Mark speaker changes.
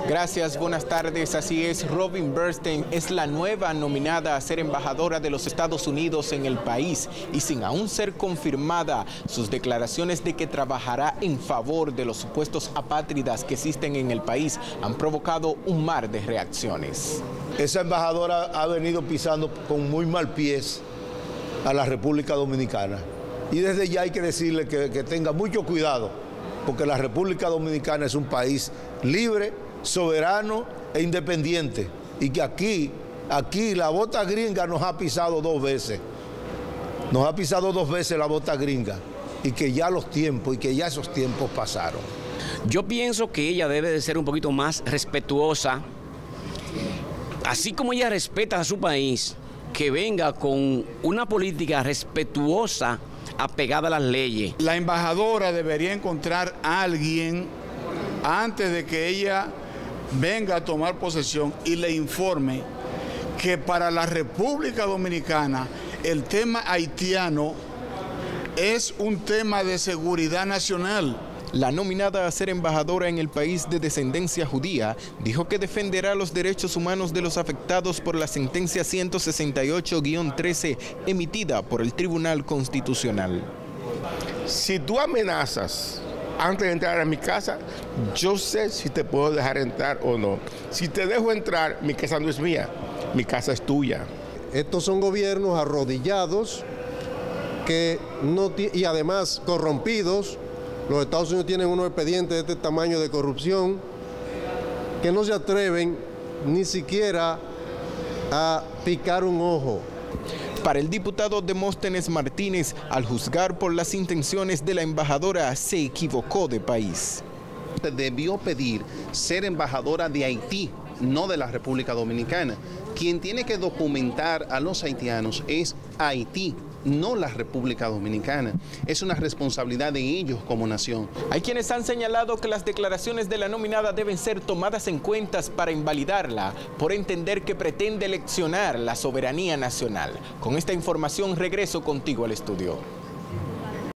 Speaker 1: Gracias, buenas tardes. Así es, Robin Bernstein es la nueva nominada a ser embajadora de los Estados Unidos en el país y sin aún ser confirmada, sus declaraciones de que trabajará en favor de los supuestos apátridas que existen en el país han provocado un mar de reacciones.
Speaker 2: Esa embajadora ha venido pisando con muy mal pies a la República Dominicana y desde ya hay que decirle que tenga mucho cuidado, porque la República Dominicana es un país libre, soberano e independiente, y que aquí la bota gringa nos ha pisado 2 veces. Nos ha pisado 2 veces la bota gringa, y que ya esos tiempos pasaron.
Speaker 3: Yo pienso que ella debe de ser un poquito más respetuosa, así como ella respeta a su país, que venga con una política respetuosa, apegada a las leyes.
Speaker 4: La embajadora debería encontrar a alguien antes de que ella venga a tomar posesión y le informe que para la República Dominicana el tema haitiano es un tema de seguridad nacional.
Speaker 1: La nominada a ser embajadora en el país de descendencia judía dijo que defenderá los derechos humanos de los afectados por la sentencia 168-13 emitida por el Tribunal Constitucional.
Speaker 5: Si tú amenazas antes de entrar a mi casa, yo sé si te puedo dejar entrar o no. Si te dejo entrar, mi casa no es mía, mi casa es tuya.
Speaker 6: Estos son gobiernos arrodillados y además corrompidos. Los Estados Unidos tienen unos expedientes de este tamaño de corrupción que no se atreven ni siquiera a picar un ojo.
Speaker 1: Para el diputado Demóstenes Martínez, al juzgar por las intenciones de la embajadora, se equivocó de país.
Speaker 7: Debió pedir ser embajadora de Haití, no de la República Dominicana. Quien tiene que documentar a los haitianos es Haití, no la República Dominicana. Es una responsabilidad de ellos como nación.
Speaker 1: Hay quienes han señalado que las declaraciones de la nominada deben ser tomadas en cuenta para invalidarla, por entender que pretende leccionar la soberanía nacional. Con esta información regreso contigo al estudio.